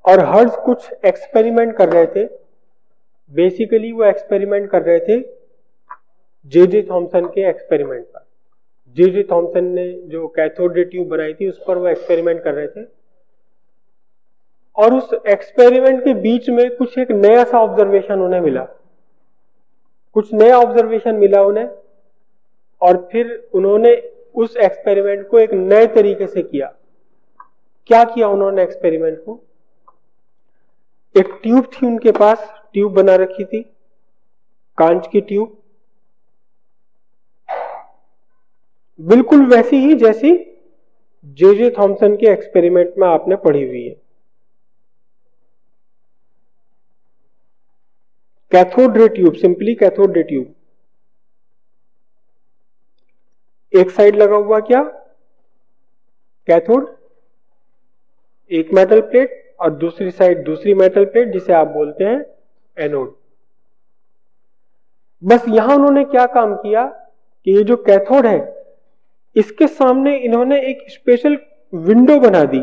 और हर्ट्ज कुछ एक्सपेरिमेंट कर रहे थे। बेसिकली वो एक्सपेरिमेंट कर रहे थे जे थॉमसन के एक्सपेरिमेंट पर। जे थॉमसन ने जो कैथोड रे ट्यूब बनाई थी उस पर वो एक्सपेरिमेंट कर रहे थे, और उस एक्सपेरिमेंट के बीच में कुछ एक नया सा ऑब्जर्वेशन उन्हें मिला, कुछ नया ऑब्जर्वेशन मिला उन्हें, और फिर उन्होंने उस एक्सपेरिमेंट को एक नए तरीके से किया। क्या किया उन्होंने एक्सपेरिमेंट को? एक ट्यूब थी उनके पास, ट्यूब बना रखी थी, कांच की ट्यूब, बिल्कुल वैसी ही जैसी जे थॉमसन के एक्सपेरिमेंट में आपने पढ़ी हुई है। Cathode ray tube, simply cathode ray tube. एक साइड लगा हुआ क्या? कैथोड, एक मेटल प्लेट, और दूसरी साइड दूसरी मेटल प्लेट जिसे आप बोलते हैं एनोड। बस यहां उन्होंने क्या काम किया कि ये जो कैथोड है इसके सामने इन्होंने एक स्पेशल विंडो बना दी।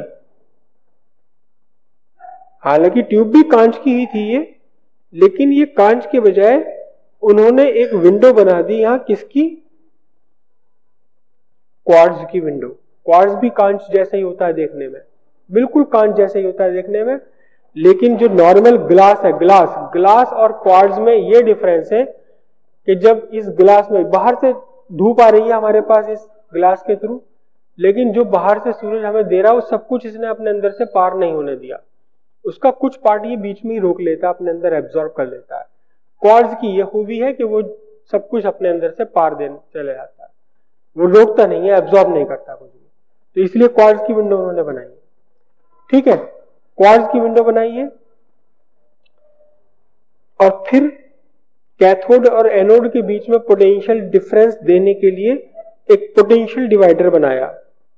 हालांकि ट्यूब भी कांच की ही थी ये, लेकिन ये कांच के बजाय उन्होंने एक विंडो बना दी यहां, किसकी? क्वार्ट्ज की विंडो। क्वार्ट्ज भी कांच जैसा ही होता है देखने में, बिल्कुल कांच जैसा ही होता है देखने में, लेकिन जो नॉर्मल ग्लास है, ग्लास और क्वार्ट्ज में ये डिफरेंस है कि जब इस ग्लास में बाहर से धूप आ रही है हमारे पास इस ग्लास के थ्रू, लेकिन जो बाहर से सूरज हमें दे रहा है वो सब कुछ इसने अपने अंदर से पार नहीं होने दिया, उसका कुछ पार्ट ये बीच में ही रोक लेता है, अपने अंदर एब्जॉर्ब कर लेता है। क्वार्ट्ज की यह खूबी है कि वो सब कुछ अपने अंदर से पार देने चले जाता है, वो रोकता नहीं है, एब्जॉर्ब नहीं करता कुछ भी। तो इसलिए क्वार्ट्ज की विंडो उन्होंने बनाई है। ठीक है, क्वार्ट्ज की विंडो बनाई है, और फिर कैथोड और एनोड के बीच में पोटेंशियल डिफरेंस देने के लिए एक पोटेंशियल डिवाइडर बनाया।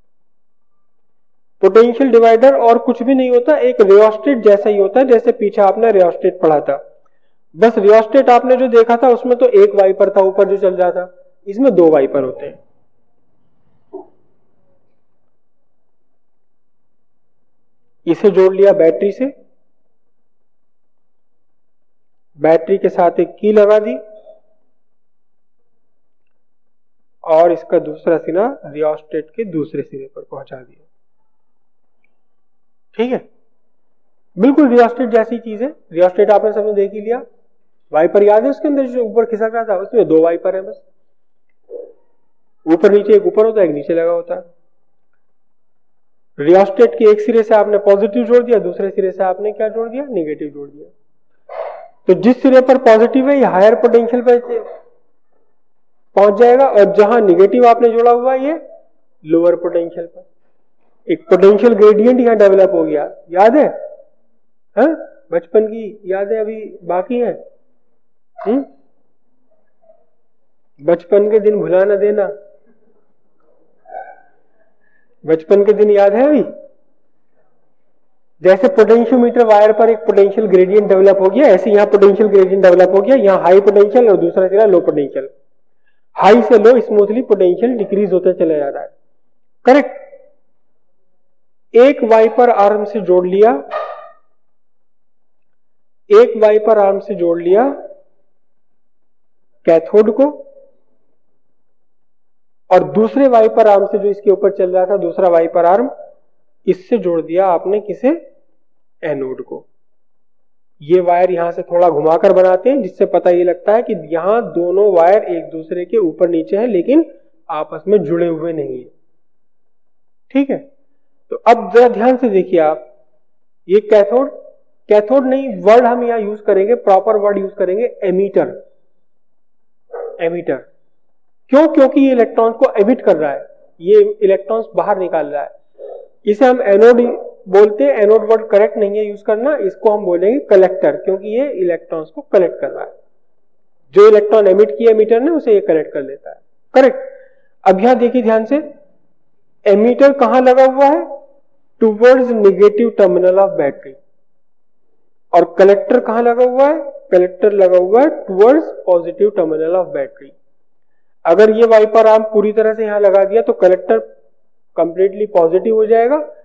पोटेंशियल डिवाइडर और कुछ भी नहीं होता, एक रियोस्टेट जैसा ही होता है, जैसे पीछे आपने रियोस्टेट पढ़ा था। बस रियोस्टेट आपने जो देखा था उसमें तो एक वाइपर था ऊपर जो चल रहा था, इसमें दो वाइपर होते हैं। इसे जोड़ लिया बैटरी से, बैटरी के साथ एक की लगा दी, और इसका दूसरा सिरा रियोस्टेट के दूसरे सिरे पर पहुंचा दिया। ठीक है, बिल्कुल रियोस्टेट जैसी चीज है। रियोस्टेट आपने सबने देख ही लिया। वाइपर याद है उसके अंदर जो ऊपर खिसक रहा था, उसमें दो वाइपर है बस, ऊपर नीचे, एक ऊपर होता है एक नीचे लगा होता है। रियोस्टेट के एक सिरे से आपने पॉजिटिव जोड़ दिया, दूसरे सिरे से आपने क्या जोड़ दिया? नेगेटिव जोड़ दिया। तो जिस सिरे पर पॉजिटिव है ये हायर पोटेंशियल पर पहुंच जाएगा, और जहां नेगेटिव आपने जोड़ा हुआ है ये लोअर पोटेंशियल पर। एक पोटेंशियल ग्रेडियंट यहां डेवलप हो गया, याद है? हाँ, बचपन की यादें अभी बाकी है। बचपन के दिन भुला ना देना, बचपन के दिन याद है अभी? जैसे पोटेंशियोमीटर वायर पर एक पोटेंशियल ग्रेडियंट डेवलप हो गया, ऐसे यहां पोटेंशियल ग्रेडियंट डेवलप हो गया। यहां हाई पोटेंशियल और दूसरा सिरा लो पोटेंशियल। हाई से लो स्मूथली पोटेंशियल डिक्रीज होते चला जा रहा है। करेक्ट। एक वाइपर आर्म से जोड़ लिया, एक वाइपर आर्म से जोड़ लिया कैथोड को, और दूसरे वाइपर आर्म से जो इसके ऊपर चल रहा था दूसरा वाइपर आर्म, इससे जोड़ दिया आपने किसे? एनोड को। ये वायर यहां से थोड़ा घुमाकर बनाते हैं जिससे पता ये लगता है कि यहां दोनों वायर एक दूसरे के ऊपर नीचे हैं लेकिन आपस में जुड़े हुए नहीं है। ठीक है, तो अब जरा ध्यान से देखिए आप, ये कैथोड, कैथोड नहीं वर्ड हम यहां यूज करेंगे, प्रॉपर वर्ड यूज करेंगे एमीटर। एमीटर क्यों? क्योंकि ये इलेक्ट्रॉन्स को एमिट कर रहा है, ये इलेक्ट्रॉन्स बाहर निकाल रहा है। इसे हम एनोड बोलते हैं, एनोड वर्ड करेक्ट नहीं है यूज करना, इसको हम बोलेंगे कलेक्टर, क्योंकि ये इलेक्ट्रॉन्स को कलेक्ट कर रहा है। जो इलेक्ट्रॉन एमिट किया एमीटर ने उसे ये कलेक्ट कर लेता है। करेक्ट। अब यहां देखिए ध्यान से, एमीटर कहां लगा हुआ है? Towards negative terminal of battery. और कलेक्टर कहां लगा हुआ है? कलेक्टर लगा हुआ है towards positive terminal of battery. अगर ये वाइपर आर्म पूरी तरह से यहां लगा दिया तो कलेक्टर कंप्लीटली पॉजिटिव हो जाएगा,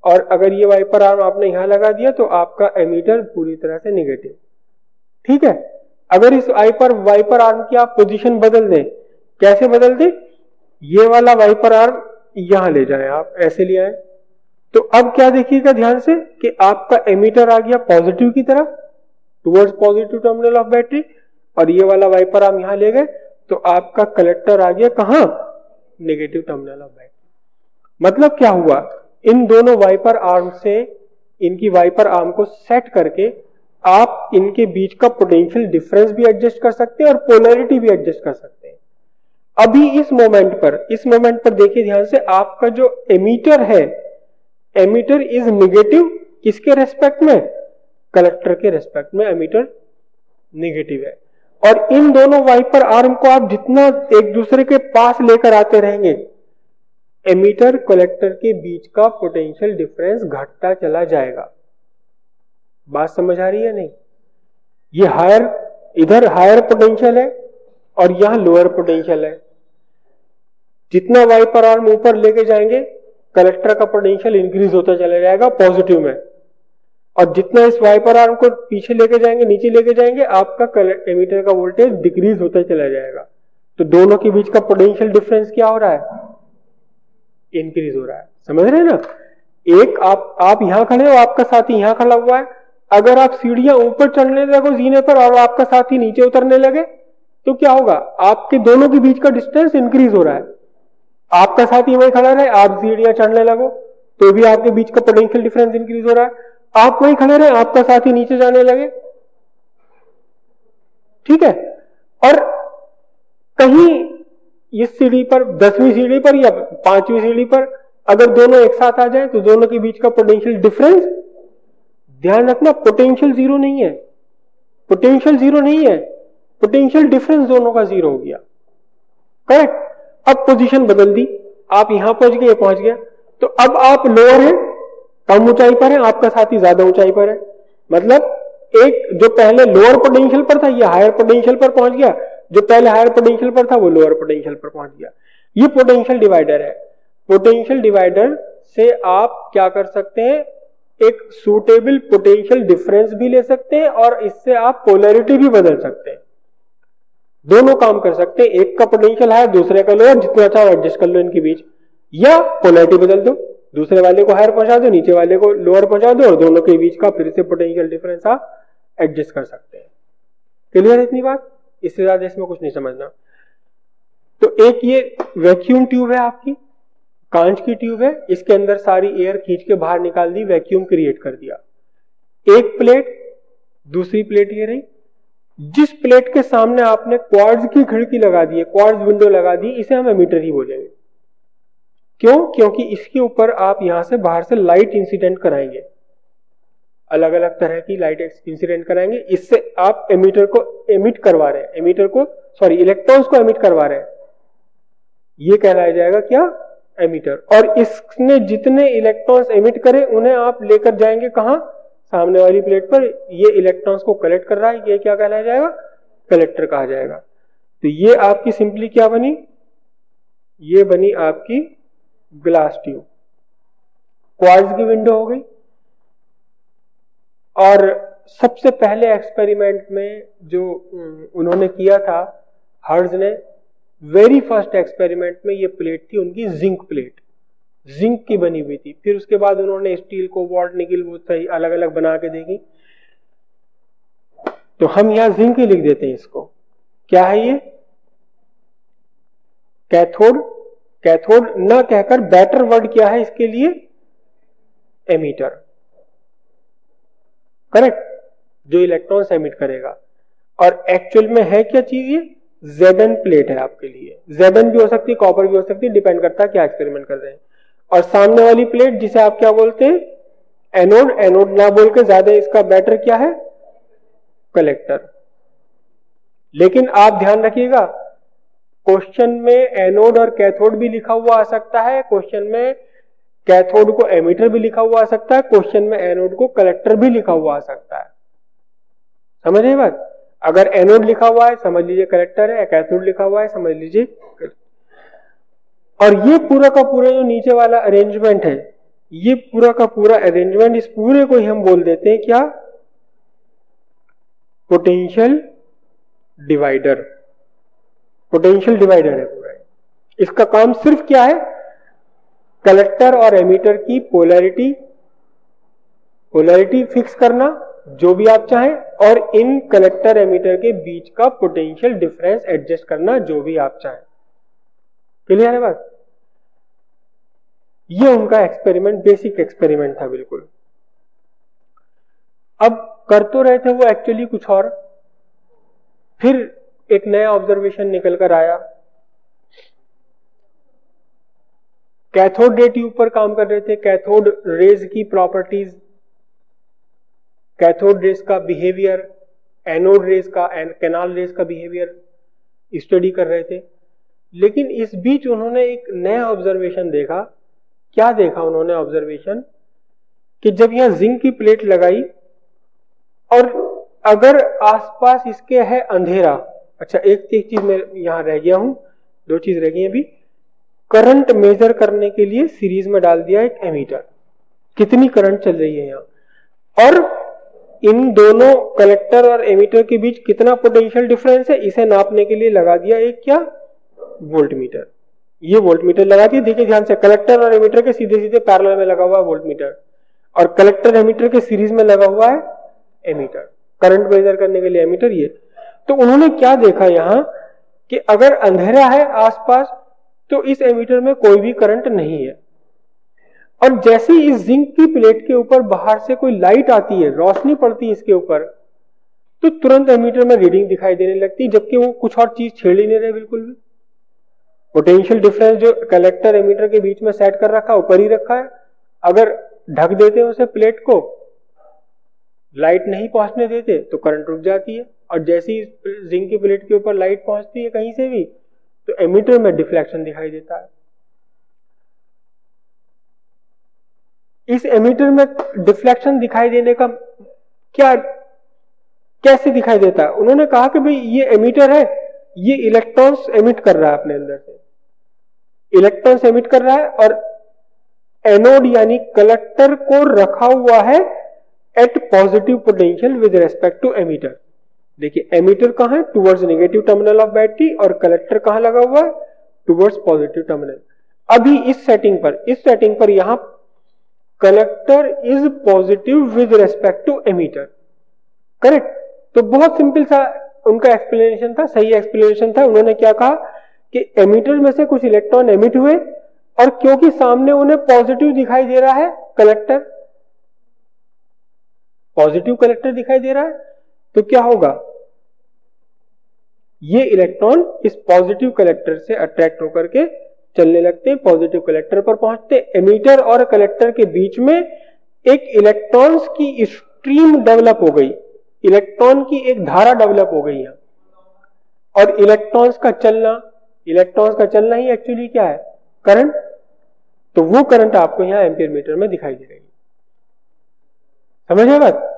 और अगर ये वाइपर आर्म आपने यहां लगा दिया तो आपका एमीटर पूरी तरह से निगेटिव। ठीक है, अगर इस वाइपर आर्म की आप पोजीशन बदल दें, कैसे बदल दें, ये वाला वाइपर आर्म यहां ले जाएं, आप ऐसे ले आए, तो अब क्या देखिएगा ध्यान से कि आपका एमीटर आ गया पॉजिटिव की तरफ, towards positive terminal of battery, और ये वाला वाइपर आर्म यहां ले गए तो आपका कलेक्टर आ गया कहां, नेगेटिव टर्मिनल ऑफ बैटरी। मतलब क्या हुआ, इन दोनों वाइपर आर्म से, इनकी वाइपर आर्म को सेट करके आप इनके बीच का पोटेंशियल डिफरेंस भी एडजस्ट कर सकते हैं और पोलैरिटी भी एडजस्ट कर सकते हैं। अभी इस मोमेंट पर देखिए ध्यान से, आपका जो एमीटर है, एमीटर इज निगेटिव किसके रेस्पेक्ट में, कलेक्टर के रेस्पेक्ट में एमीटर निगेटिव है। और इन दोनों वाइपर आर्म को आप जितना एक दूसरे के पास लेकर आते रहेंगे, एमीटर कलेक्टर के बीच का पोटेंशियल डिफरेंस घटता चला जाएगा। बात समझ आ रही है नहीं? ये हायर, इधर हायर पोटेंशियल है और यहां लोअर पोटेंशियल है। जितना वाइपर आर्म ऊपर लेके जाएंगे, कलेक्टर का पोटेंशियल इंक्रीज होता चला जाएगा पॉजिटिव में, और जितना इस वाइपर आर्म को पीछे लेके जाएंगे, नीचे लेके जाएंगे, आपका एमीटर का वोल्टेज डिक्रीज होता चला जाएगा। तो दोनों के बीच का पोटेंशियल डिफरेंस क्या हो रहा है, इंक्रीज हो रहा है। समझ रहे हैं ना? एक आप यहां खड़े हो, आपका साथी यहां खड़ा हुआ है, अगर आप सीढ़ियां ऊपर चढ़ने लगो जीने पर और आपका साथी नीचे उतरने लगे तो क्या होगा, आपके दोनों के बीच का डिस्टेंस इंक्रीज हो रहा है। आपका साथी वहीं खड़ा रहे, आप सीढ़ियां चढ़ने लगो तो भी आपके बीच का पोटेंशियल डिफरेंस इंक्रीज हो रहा है। आप वहीं खड़े रहे, आपका साथी नीचे जाने लगे, ठीक है। और कहीं इस सीढ़ी पर, 10वीं सीढ़ी पर या 5वीं सीढ़ी पर अगर दोनों एक साथ आ जाए तो दोनों के बीच का पोटेंशियल डिफरेंस, ध्यान रखना, पोटेंशियल जीरो नहीं है, पोटेंशियल जीरो नहीं है, पोटेंशियल डिफरेंस दोनों का जीरो हो गया। करेक्ट। अब पोजीशन बदल दी, आप यहां पहुंच गए, पहुंच गया, तो अब आप लोअर हैं, कम ऊंचाई पर है, आपका साथी ज्यादा ऊंचाई पर है। मतलब एक जो पहले लोअर पोटेंशियल पर था, ये हायर पोटेंशियल पर पहुंच गया, जो पहले हायर पोटेंशियल पर था वो लोअर पोटेंशियल पर पहुंच गया। ये पोटेंशियल डिवाइडर है। पोटेंशियल डिवाइडर से आप क्या कर सकते हैं, एक सूटेबल पोटेंशियल डिफरेंस भी ले सकते हैं और इससे आप पोलैरिटी भी बदल सकते हैं। दोनों काम कर सकते हैं, एक का पोटेंशियल हायर, दूसरे का लोअर, जितना चाहो एडजस्ट कर लो इनके बीच, या पोलैरिटी बदल दो, दूसरे वाले को हायर पहुंचा दो, नीचे वाले को लोअर पहुंचा दो, और दोनों के बीच का फिर से पोटेंशियल डिफरेंस आप एडजस्ट कर सकते हैं। क्लियर है इतनी बात? इससे ज्यादा इसमें कुछ नहीं समझना। तो एक ये वैक्यूम ट्यूब है आपकी, कांच की ट्यूब है, इसके अंदर सारी एयर खींच के बाहर निकाल दी, वैक्यूम क्रिएट कर दिया। एक प्लेट, दूसरी प्लेट ये रही, जिस प्लेट के सामने आपने क्वार्ट्ज की खिड़की लगा दी है, क्वार्ट्ज विंडो लगा दी, इसे हम एमीटर ही बोलेंगे। क्यों? क्योंकि इसके ऊपर आप यहां से बाहर से लाइट इंसिडेंट कराएंगे, अलग अलग तरह की लाइट इंसिडेंट कराएंगे, इससे आप एमीटर को एमिट करवा रहे हैं, इलेक्ट्रॉन्स को एमिट करवा रहे हैं, ये कहलाया जाएगा क्या, एमीटर। और इसने जितने इलेक्ट्रॉन्स एमिट करे उन्हें आप लेकर जाएंगे कहां, सामने वाली प्लेट पर, ये इलेक्ट्रॉन्स को कलेक्ट कर रहा है, ये क्या कहलाया जाएगा, कलेक्टर कहा जाएगा। तो ये आपकी सिंपली क्या बनी, ये बनी आपकी ग्लास ट्यूब, क्वार्ट्ज की विंडो हो गई। और सबसे पहले एक्सपेरिमेंट में जो उन्होंने किया था हर्ट्ज ने, वेरी फर्स्ट एक्सपेरिमेंट में ये प्लेट थी उनकी जिंक प्लेट, जिंक की बनी हुई थी। फिर उसके बाद उन्होंने स्टील, कोबाल्ट, निकल, वो सही अलग अलग बना के देखी। तो हम यहां जिंक ही लिख देते हैं इसको। क्या है ये, कैथोड, कैथोड ना कहकर बेटर वर्ड क्या है इसके लिए, एमीटर। करेक्ट, जो इलेक्ट्रॉन्स एमिट करेगा। और एक्चुअल में है क्या चीज ये, Zn प्लेट है आपके लिए, Zn भी हो सकती है, कॉपर भी हो सकती है, डिपेंड करता है क्या एक्सपेरिमेंट कर रहे हैं। और सामने वाली प्लेट जिसे आप क्या बोलते हैं, एनोड, एनोड ना बोल के ज्यादा इसका बेटर क्या है, कलेक्टर। लेकिन आप ध्यान रखिएगा, क्वेश्चन में एनोड और कैथोड भी लिखा हुआ आ सकता है, क्वेश्चन में कैथोड को एमिटर भी लिखा हुआ आ सकता है, क्वेश्चन में एनोड को कलेक्टर भी लिखा हुआ आ सकता है। समझ रहे बात? अगर एनोड लिखा हुआ है समझ लीजिए कलेक्टर है, कैथोड लिखा हुआ है समझ लीजिए। और ये पूरा का पूरा जो नीचे वाला अरेंजमेंट है, ये पूरा का पूरा अरेंजमेंट, इस पूरे को ही हम बोल देते हैं क्या, पोटेंशियल डिवाइडर। पोटेंशियल डिवाइडर है पूरा। इसका काम सिर्फ क्या है, कलेक्टर और एमीटर की पोलैरिटी फिक्स करना जो भी आप चाहें, और इन कलेक्टर एमीटर के बीच का पोटेंशियल डिफरेंस एडजस्ट करना जो भी आप चाहें। क्लियर है बात? ये उनका एक्सपेरिमेंट, बेसिक एक्सपेरिमेंट था बिल्कुल। अब कर तो रहे थे वो एक्चुअली कुछ और, फिर एक नया ऑब्जर्वेशन निकल कर आया। कैथोड रे ट्यूब पर काम कर रहे थे, कैथोड रेज की प्रॉपर्टीज, कैथोड रेज का बिहेवियर, एनोड रेज का, कैनाल रेज का बिहेवियर स्टडी कर रहे थे। लेकिन इस बीच उन्होंने एक नया ऑब्जर्वेशन देखा। क्या देखा उन्होंने ऑब्जर्वेशन, कि जब यहां जिंक की प्लेट लगाई और अगर आसपास इसके है अंधेरा, अच्छा एक चीज मैं यहां रह गया हूं, दो चीज रह गई अभी, करंट मेजर करने के लिए सीरीज में डाल दिया एक एमीटर, कितनी करंट चल रही है यहां, और इन दोनों कलेक्टर और एमीटर के बीच कितना पोटेंशियल डिफरेंस है इसे नापने के लिए लगा दिया एक क्या, वोल्टमीटर। ये वोल्टमीटर लगा दिया। देखिए ध्यान से, कलेक्टर और एमीटर के सीधे सीधे पैरेलल में लगा हुआ है वोल्टमीटर, और कलेक्टर एमीटर के सीरीज में लगा हुआ है एमीटर, करंट मेजर करने के लिए एमीटर। ये तो उन्होंने क्या देखा यहां, कि अगर अंधेरा है आसपास तो इस एमीटर में कोई भी करंट नहीं है, और जैसे ही इस जिंक की प्लेट के ऊपर बाहर से कोई लाइट आती है, रोशनी पड़ती है इसके ऊपर, तो तुरंत एमीटर में रीडिंग दिखाई देने लगती है, जबकि वो कुछ और चीज छेड़ ही नहीं रहे बिल्कुल भी। पोटेंशियल डिफरेंस जो कलेक्टर एमीटर के बीच में सेट कर रखा है, ऊपर ही रखा है। अगर ढक देते हैं उसे प्लेट को, लाइट नहीं पहुंचने देते, तो करंट रुक जाती है, और जैसे ही जिंक की प्लेट के ऊपर लाइट पहुंचती है कहीं से भी, तो एमीटर में डिफ्लेक्शन दिखाई देता है। इस एमीटर में डिफ्लेक्शन दिखाई देने का क्या, कैसे दिखाई देता है? उन्होंने कहा कि भाई ये एमीटर है, ये इलेक्ट्रॉन्स एमिट कर रहा है अपने अंदर से, इलेक्ट्रॉन्स एमिट कर रहा है, और एनोड यानी कलेक्टर को रखा हुआ है at positive potential with respect to emitter. देखिए एमीटर कहां है, towards negative terminal of battery, और कलेक्टर कहां लगा हुआ है, टुवर्ड्स पॉजिटिव टर्मिनल। अभी इस सेटिंग पर यहां collector is positive with respect to emitter, correct. तो बहुत सिंपल सा उनका एक्सप्लेनेशन था, सही एक्सप्लेनेशन था। उन्होंने क्या कहा कि एमीटर में से कुछ इलेक्ट्रॉन एमिट हुए, और क्योंकि सामने उन्हें पॉजिटिव दिखाई दे रहा है, कलेक्टर पॉजिटिव कलेक्टर दिखाई दे रहा है, तो क्या होगा, ये इलेक्ट्रॉन इस पॉजिटिव कलेक्टर से अट्रैक्ट होकर के चलने लगते हैं, पॉजिटिव कलेक्टर पर पहुंचते। एमीटर और कलेक्टर के बीच में एक इलेक्ट्रॉन्स की स्ट्रीम डेवलप हो गई, इलेक्ट्रॉन की एक धारा डेवलप हो गई है, और इलेक्ट्रॉन्स का चलना ही एक्चुअली क्या है, करंट। तो वो करंट आपको यहां एम्पीयर मीटर में दिखाई दे रही है। समझ गए बात?